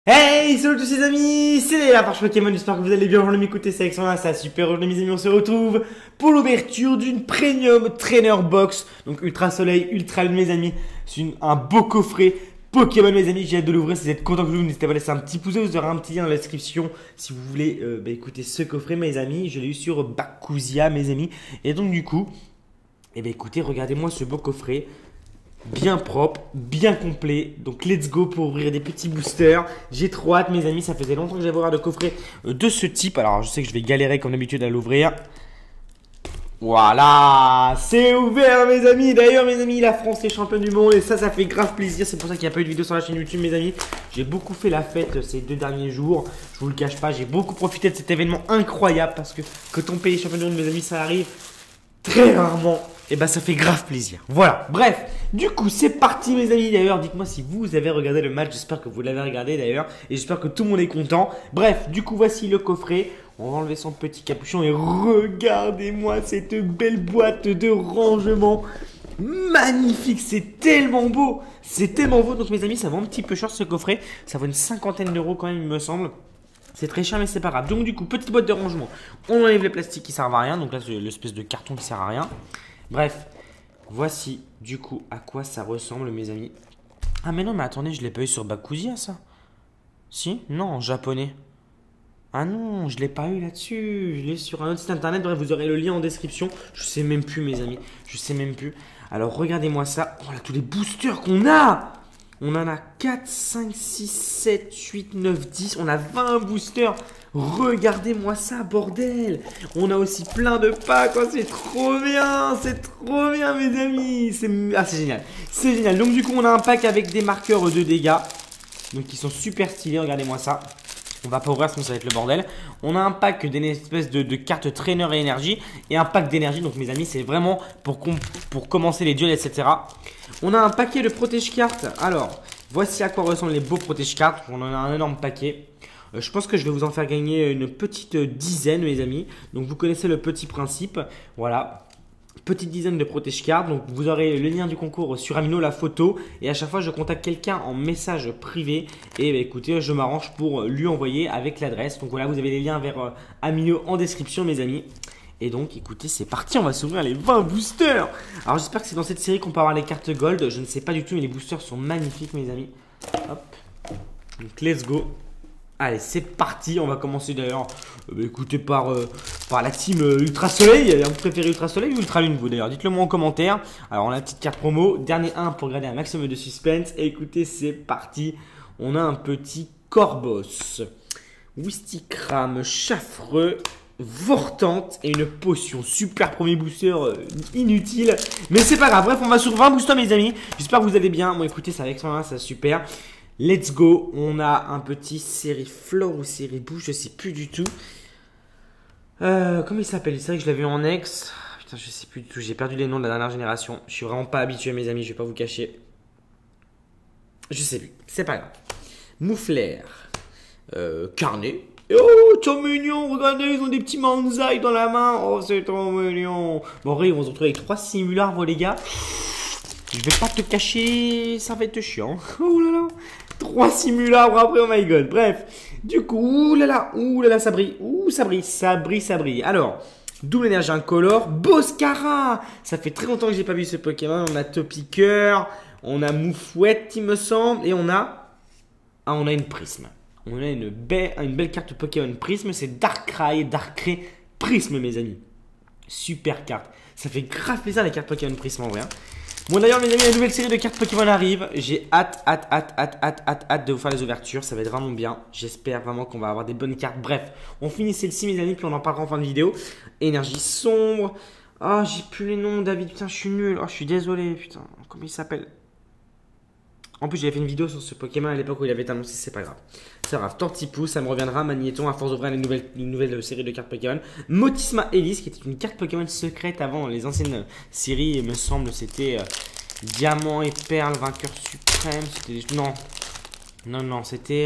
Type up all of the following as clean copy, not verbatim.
Hey, salut tous les amis, c'est la Parche Pokémon, j'espère que vous allez bien, je m'écouter, c'est Alexandre, ça super, aujourd'hui mes amis, on se retrouve pour l'ouverture d'une Premium Trainer Box, donc Ultra Soleil, Ultra Lune mes amis, c'est un beau coffret Pokémon mes amis, j'ai hâte de l'ouvrir, si vous êtes content que je vous, n'hésitez pas à laisser un petit pouce, vous aurez un petit lien dans la description si vous voulez écouter ce coffret mes amis, je l'ai eu sur Bakusia mes amis, et donc du coup, écoutez, regardez-moi ce beau coffret. Bien propre, bien complet. Donc let's go pour ouvrir des petits boosters. J'ai trop hâte mes amis, ça faisait longtemps que j'avais ouvert de coffret de ce type. Alors je sais que je vais galérer comme d'habitude à l'ouvrir. Voilà, c'est ouvert mes amis. D'ailleurs mes amis, la France est championne du monde et ça fait grave plaisir. C'est pour ça qu'il n'y a pas eu de vidéo sur la chaîne YouTube mes amis. J'ai beaucoup fait la fête ces 2 derniers jours. Je vous le cache pas, j'ai beaucoup profité de cet événement incroyable parce que quand on paye champion du monde mes amis, ça arrive très rarement. Et bah ça fait grave plaisir. Voilà, bref, du coup c'est parti mes amis. D'ailleurs dites-moi si vous avez regardé le match, j'espère que vous l'avez regardé d'ailleurs. Et j'espère que tout le monde est content. Bref, du coup voici le coffret. On va enlever son petit capuchon et regardez-moi cette belle boîte de rangement. Magnifique, c'est tellement beau. C'est tellement beau, donc mes amis ça vaut un petit peu cher ce coffret. Ça vaut une 50aine d'euros quand même il me semble. C'est très cher mais c'est pas grave. Donc du coup petite boîte de rangement. On enlève les plastiques qui servent à rien. Donc là c'est l'espèce de carton qui sert à rien. Bref, voici du coup à quoi ça ressemble mes amis. Ah mais non mais attendez, je l'ai pas eu sur Bakusia ça. Si? Non, en japonais. Ah non, je l'ai pas eu là-dessus. Je l'ai sur un autre site internet. Bref, vous aurez le lien en description. Je sais même plus mes amis. Je sais même plus. Alors regardez-moi ça. Oh là, tous les boosters qu'on a. On en a 4, 5, 6, 7, 8, 9, 10. On a 20 boosters. Regardez-moi ça, bordel. On a aussi plein de packs. Oh, c'est trop bien. C'est trop bien, mes amis. C'est génial. C'est génial. Donc, du coup, on a un pack avec des marqueurs de dégâts. Donc, qui sont super stylés. Regardez-moi ça. On va pas ouvrir sinon ça va être le bordel. On a un pack d'une espèce de carte trainer et énergie. Et un pack d'énergie. Donc, mes amis, c'est vraiment pour commencer les duels, etc. On a un paquet de protège-cartes. Alors, voici à quoi ressemblent les beaux protège-cartes. On en a un énorme paquet. Je pense que je vais vous en faire gagner une petite dizaine, mes amis. Donc, vous connaissez le petit principe. Voilà. Petite dizaine de protège-cartes. Donc, vous aurez le lien du concours sur Amino, la photo. Et à chaque fois, je contacte quelqu'un en message privé. Et écoutez, je m'arrange pour lui envoyer avec l'adresse. Donc, voilà, vous avez les liens vers Amino en description, mes amis. Et donc, écoutez, c'est parti, on va s'ouvrir les 20 boosters. Alors, j'espère que c'est dans cette série qu'on peut avoir les cartes gold. Je ne sais pas du tout, mais les boosters sont magnifiques, mes amis. Hop. Donc, let's go. Allez, c'est parti. On va commencer d'ailleurs, écoutez, par la team Ultra Soleil. Vous préférez Ultra Soleil ou Ultra Lune, vous d'ailleurs? Dites-le moi en commentaire. Alors, on a la petite carte promo. Dernier 1 pour garder un maximum de suspense. Et écoutez, c'est parti. On a un petit Corbos, Wistikram, Chafreux, Vortante et une potion. Super premier booster inutile. Mais c'est pas grave. Bref, on va sur 20 boosters, mes amis. J'espère que vous allez bien. Bon, écoutez, ça avec ça, c'est super. Let's go. On a un petit série Flore ou série Bouche, je sais plus du tout. Comment il s'appelle? C'est vrai que je l'avais eu en ex. Putain, je sais plus du tout. J'ai perdu les noms de la dernière génération. Je suis vraiment pas habitué, mes amis. Je vais pas vous cacher. Je sais plus. C'est pas grave. Mouflaire. Carnet. Oh, trop mignon, regardez, ils ont des petits manzai dans la main. Oh, c'est trop mignon. Bon, en vrai, ils vont se retrouver avec 3 simularbres, les gars. Je vais pas te cacher, ça va être chiant. Oh là là, 3 simularbres après, oh my god. Bref, du coup, ouh là là, ça brille. Ouh, ça brille, ça brille, ça brille. Alors, double énergie incolore, Boscara. Ça fait très longtemps que j'ai pas vu ce Pokémon. On a Topiqueur, on a Moufouette, il me semble, et on a une Prisme. On a une belle carte Pokémon Prisme, c'est Darkrai Prisme, mes amis. Super carte. Ça fait grave plaisir les cartes Pokémon Prisme en vrai. Bon d'ailleurs mes amis, la nouvelle série de cartes Pokémon arrive. J'ai hâte de vous faire les ouvertures. Ça va être vraiment bien. J'espère vraiment qu'on va avoir des bonnes cartes. Bref, on finit celle-ci mes amis, puis on en parlera en fin de vidéo. Énergie sombre. Ah, j'ai plus les noms David, putain je suis nul. Oh, je suis désolé, putain. Comment il s'appelle? En plus, j'avais fait une vidéo sur ce Pokémon à l'époque où il avait été annoncé, c'est pas grave. C'est grave. Tortipou, ça me reviendra. Magnéton, à force d'ouvrir une nouvelle série de cartes Pokémon. Motisma Elise, qui était une carte Pokémon secrète avant les anciennes séries, il me semble, c'était Diamant et Perle, vainqueur suprême. C'était. Non, c'était.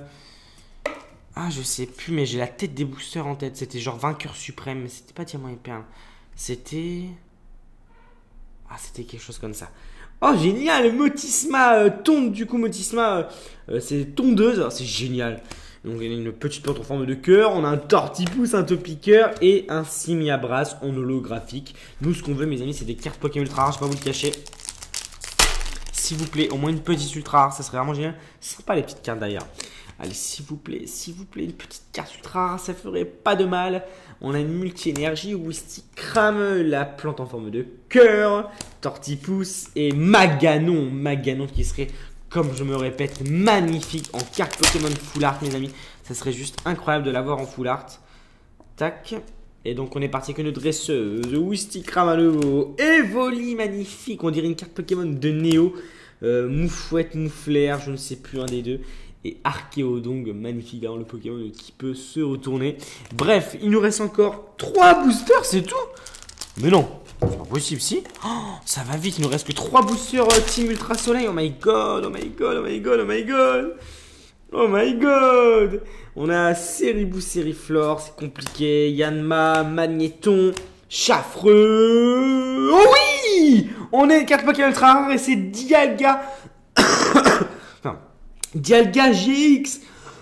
Ah, je sais plus, mais j'ai la tête des boosters en tête. C'était genre vainqueur suprême, mais c'était pas Diamant et Perle. C'était. Ah, c'était quelque chose comme ça. Oh, génial, Motisma tonde, du coup, Motisma, c'est tondeuse, c'est génial. Donc, il y a une petite plante en forme de cœur, on a un Tortipousse, un Topiqueur et un Simiabras en holographique. Nous, ce qu'on veut, mes amis, c'est des cartes Pokémon ultra rares, je vais pas vous le cacher. S'il vous plaît, au moins une petite ultra rare, ça serait vraiment génial. Sympa les petites cartes d'ailleurs. Allez, s'il vous plaît, une petite carte ultra rare, ça ferait pas de mal. On a une multi-énergie, Wistikram, la plante en forme de cœur, Tortipousse et Maganon. Maganon qui serait, comme je me répète, magnifique en carte Pokémon Full Art, mes amis. Ça serait juste incroyable de l'avoir en Full Art. Tac. Et donc on est parti avec une dresseuse, Wistikram à nouveau, Evoli magnifique, on dirait une carte Pokémon de Néo, Moufouette, Mouflair, je ne sais plus un des deux, et Archéodong, magnifique, hein, le Pokémon qui peut se retourner. Bref, il nous reste encore 3 boosters, c'est tout. Mais non, c'est pas possible, si. Oh, ça va vite, il nous reste que 3 boosters Team Ultra Soleil, oh my god, oh my god, oh my god, oh my god. Oh my god! On a Seribou, Seriflore, c'est compliqué. Yanma, Magnéton, Chaffreux. Oh oui! On est 4 Pokémon ultra rares et c'est Dialga. Enfin, Dialga GX.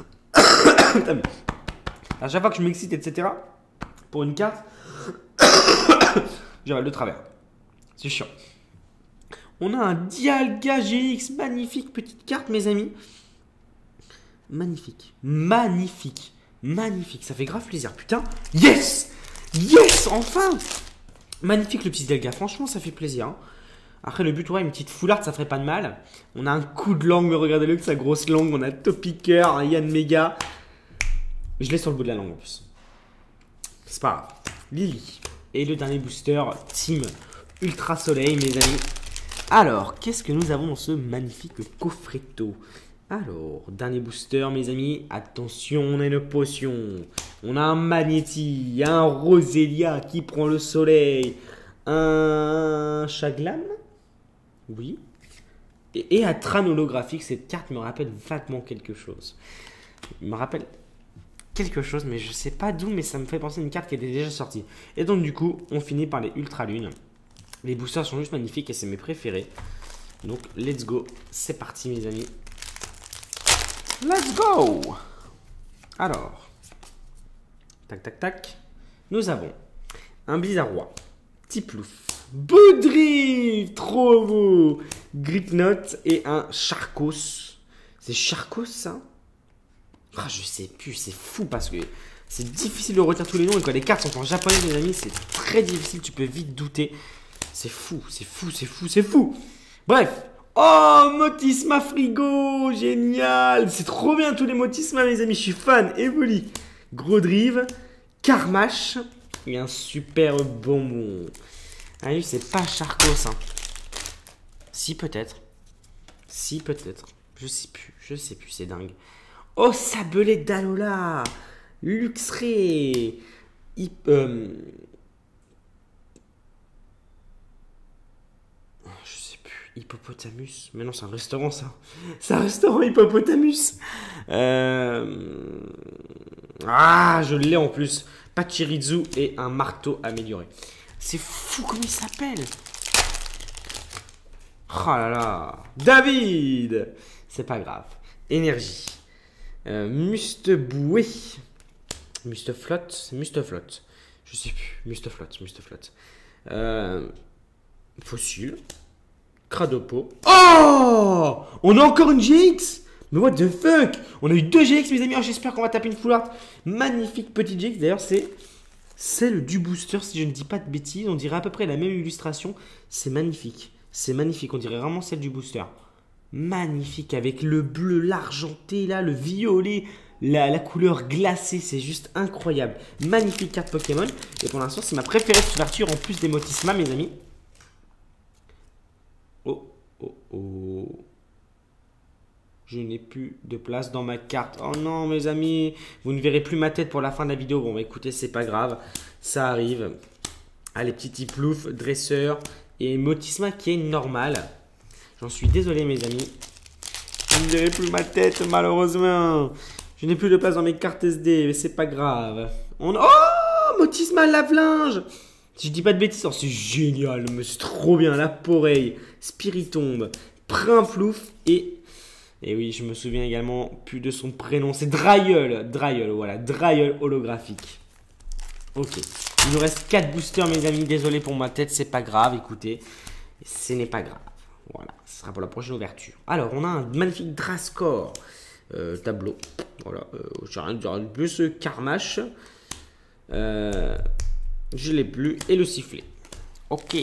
À chaque fois que je m'excite, etc., pour une carte, j'avale de travers. C'est chiant. On a un Dialga GX, magnifique petite carte, mes amis. Magnifique, magnifique, magnifique, ça fait grave plaisir, putain. Yes, yes, enfin. Magnifique le petit Dialga, franchement ça fait plaisir, hein. Après le but, ouais, une petite full art, ça ferait pas de mal. On a un coup de langue, regardez-le avec sa grosse langue. On a Topiqueur, un Yanmega. Je l'ai sur le bout de la langue en plus. C'est pas grave. Lily. Et le dernier booster, Team Ultra Soleil, mes amis. Alors, qu'est-ce que nous avons dans ce magnifique coffretto? Alors, dernier booster, mes amis. Attention, on a une potion. On a un Magnéti, un Roselia qui prend le soleil. Un Chaglam. Oui. Et un Tran holographique. Cette carte me rappelle vaguement quelque chose. Il me rappelle quelque chose, mais je sais pas d'où, mais ça me fait penser à une carte qui était déjà sortie. Et donc, du coup, on finit par les Ultra Lunes. Les boosters sont juste magnifiques et c'est mes préférés. Donc, let's go. C'est parti, mes amis. Let's go! Alors, tac, tac, tac. Nous avons un Bizarrois, Tiplouf, Boudrive, trop beau, Gripnote et un Charcos. C'est Charcos, ça? Ah, je sais plus, c'est fou parce que c'est difficile de retenir tous les noms et quand les cartes sont en japonais, mes amis, c'est très difficile, tu peux vite douter. C'est fou, c'est fou, c'est fou, c'est fou. Bref. Oh, Motisma Frigo, génial. C'est trop bien tous les Motisma, mes amis, je suis fan. Evoli, Grodrive, Karmash et un super bonbon. Ah oui, c'est pas Charcos, hein. Si, peut-être. Si, peut-être. Je sais plus, c'est dingue. Oh, Sabelet d'Alola, Luxray, Hippopotamus. Mais non, c'est un restaurant, ça. C'est un restaurant Hippopotamus. Ah, je l'ai en plus. Pachirizu et un marteau amélioré. C'est fou comment il s'appelle. Oh là là. David. C'est pas grave. Énergie. Musteboué. Musteflotte. C'est Musteflotte. Je sais plus. Musteflotte. Fossile. Cradopo. Oh! On a encore une GX! Mais what the fuck? On a eu 2 GX, mes amis. Oh, j'espère qu'on va taper une full art. Magnifique petite GX. D'ailleurs, c'est celle du booster, si je ne dis pas de bêtises. On dirait à peu près la même illustration. C'est magnifique. C'est magnifique. On dirait vraiment celle du booster. Magnifique. Avec le bleu, l'argenté, là, le violet, la couleur glacée. C'est juste incroyable. Magnifique carte Pokémon. Et pour l'instant, c'est ma préférée de couverture en plus des Motisma, mes amis. Oh. Je n'ai plus de place dans ma carte. Oh non, mes amis. Vous ne verrez plus ma tête pour la fin de la vidéo. Bon, bah écoutez, c'est pas grave. Ça arrive. Allez, petit Tiplouf, dresseur et Motisma qui est normal. J'en suis désolé, mes amis. Vous ne verrez plus ma tête, malheureusement. Je n'ai plus de place dans mes cartes SD, mais c'est pas grave. Oh, Motisma lave-linge. Si je dis pas de bêtises, oh, c'est génial, mais c'est trop bien. La Poreille, Spiritombe, Prinplouf et oui, je me souviens également plus de son prénom. C'est Drayeul. Drayeul, voilà. Drayeul holographique. Ok. Il nous reste 4 boosters, mes amis. Désolé pour ma tête, c'est pas grave. Écoutez, ce n'est pas grave. Voilà, ce sera pour la prochaine ouverture. Alors, on a un magnifique Drascore tableau. Voilà, j'ai rien à dire de plus. Carmache. Je l'ai plus. Et le sifflet. Ok.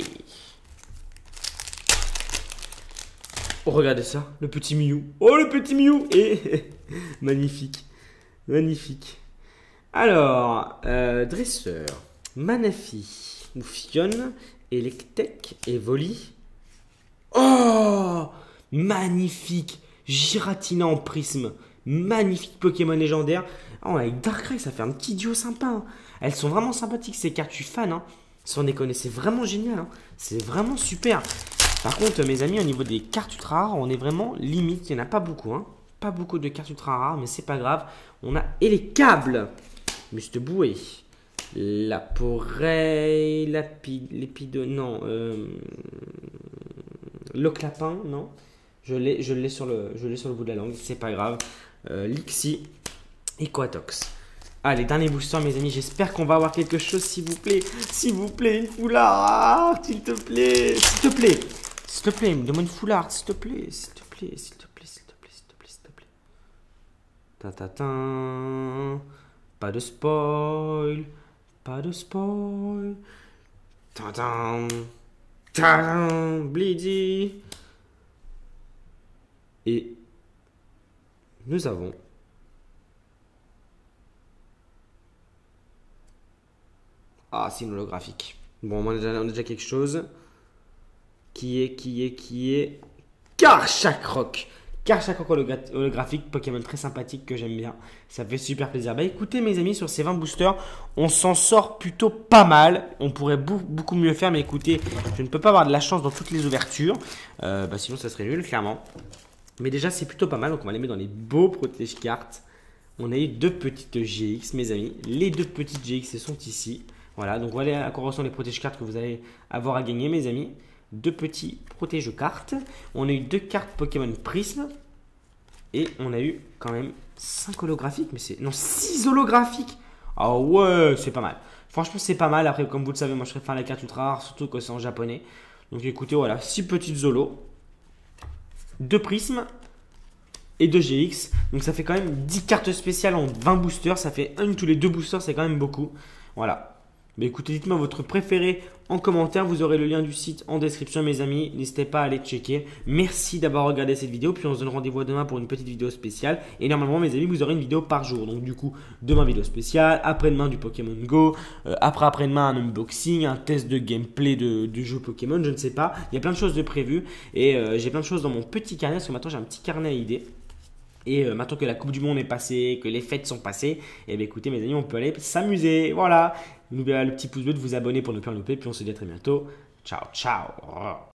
Oh, regardez ça, le petit Mew. Oh, le petit Mew. Et magnifique. Magnifique. Alors, dresseur. Manafi. Moufionne. Electek. Evoli. Oh, magnifique. Giratina en prisme. Magnifique Pokémon légendaire. Oh, avec Darkrai, ça fait un petit duo sympa. Hein. Elles sont vraiment sympathiques, ces cartes. Je suis fan. Hein. Sans déconner, c'est vraiment génial. Hein. C'est vraiment super. Par contre, mes amis, au niveau des cartes ultra rares, on est vraiment limite. Il n'y en a pas beaucoup. Hein. Pas beaucoup de cartes ultra rares, mais c'est pas grave. On a. Et les câbles. Must Boué. La Poreille. L'épido. Non. Loclapin, non. Je l'ai sur le bout de la langue. C'est pas grave. Lixie. Et Quatox. Allez, dernier booster, mes amis. J'espère qu'on va avoir quelque chose, s'il vous plaît. S'il vous plaît, une foulard. S'il te plaît. S'il te plaît. S'il te plaît, donne-moi une foulard. S'il te plaît. S'il te plaît. S'il te plaît. S'il te plaît. S'il te plaît. S'il te plaît. Ta-ta-ta. Pas de spoil. Pas de spoil. Ta-ta. Ta-ta. Bleedy. Et nous avons ah, c'est une holographique. Bon, on a déjà quelque chose. Qui est Karchakroc. Karchakroc holographique, Pokémon très sympathique que j'aime bien. Ça fait super plaisir. Bah écoutez mes amis, sur ces 20 boosters, on s'en sort plutôt pas mal. On pourrait beaucoup mieux faire, mais écoutez, je ne peux pas avoir de la chance dans toutes les ouvertures. Sinon ça serait nul, clairement. Mais déjà c'est plutôt pas mal, donc on va les mettre dans les beaux protège-cartes. On a eu 2 petites GX, mes amis. Les 2 petites GX sont ici. Voilà, donc voilà à quoi ressemblent les protège-cartes que vous allez avoir à gagner, mes amis. 2 petits protège-cartes. On a eu 2 cartes Pokémon Prisme. Et on a eu quand même 5 holographiques. Mais c'est. Non, 6 holographiques. Ah ouais, c'est pas mal. Franchement, c'est pas mal. Après, comme vous le savez, moi je préfère la carte ultra rare, surtout que c'est en japonais. Donc écoutez, voilà, 6 petites holos. 2 prismes. Et 2 GX. Donc ça fait quand même 10 cartes spéciales en 20 boosters. Ça fait 1 tous les 2 boosters, c'est quand même beaucoup. Voilà. Mais écoutez, dites-moi votre préféré en commentaire. Vous aurez le lien du site en description, mes amis. N'hésitez pas à aller checker. Merci d'avoir regardé cette vidéo. Puis on se donne rendez-vous à demain pour une petite vidéo spéciale. Et normalement, mes amis, vous aurez une vidéo par jour. Donc du coup, demain, vidéo spéciale. Après-demain, du Pokémon Go. Après-demain, un unboxing, un test de gameplay de jeu Pokémon. Je ne sais pas. Il y a plein de choses de prévues. Et j'ai plein de choses dans mon petit carnet. Parce que maintenant, j'ai un petit carnet à idées. Et maintenant que la Coupe du Monde est passée, que les fêtes sont passées, et bien écoutez mes amis, on peut aller s'amuser. Voilà. N'oubliez pas le petit pouce bleu de vous abonner pour ne plus en louper. Puis on se dit à très bientôt. Ciao, ciao.